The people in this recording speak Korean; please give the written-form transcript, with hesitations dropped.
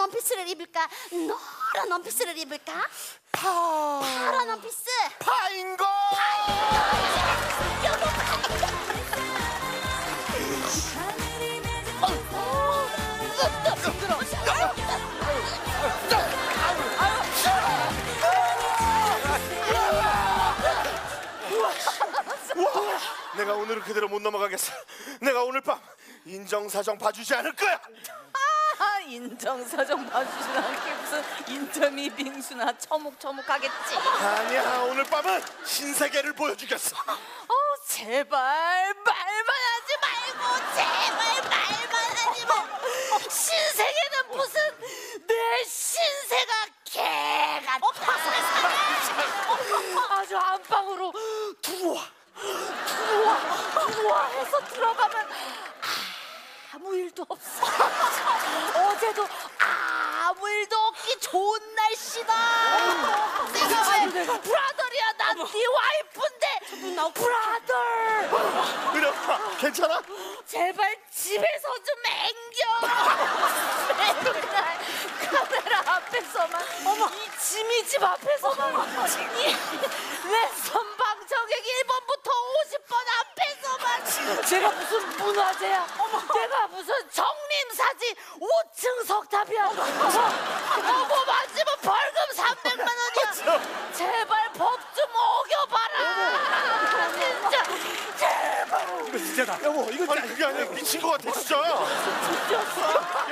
원피스를 입을까? 노란 원피스를 입을까? 파란 원피스. 파인거. 내가 오늘은 그대로 못 넘어가겠어. 내가 오늘 밤 인정사정 봐주지 않을 거야. 인정사정 봐주진 않게 무슨 인절미 빙수나 처묵처묵하겠지. 아니야, 오늘 밤은 신세계를 보여주겠어. 제발 말만 하지 말고, 제발 말만 하지 말고. 신세계는 무슨 내 신세가 개 같아. 아주 안방으로 들어와 해서 들어가면 아무 일도 없어. 어제도 아무 일도 없기 좋은 날씨다. 내가 왜 브라더리야? 난 네 와이프인데. 브라더. 은영아, 괜찮아? 제발 집에서 좀 앵겨. 맨날 카메라 앞에서만, 이 지미 집 앞에서만, 이 왼손 방청객 1번부터 50번 앞에서만. 제가 무슨 문화재야? 내가 무슨 정림사지 5층 석탑이야? 어머 만지면 벌금 300만 원이야. 제발 법 좀 어겨봐라. 진짜 제발. 이거 진짜다. 여보, 이거 아니 그게 아니라 미친 것 같아 진짜. 미쳤어.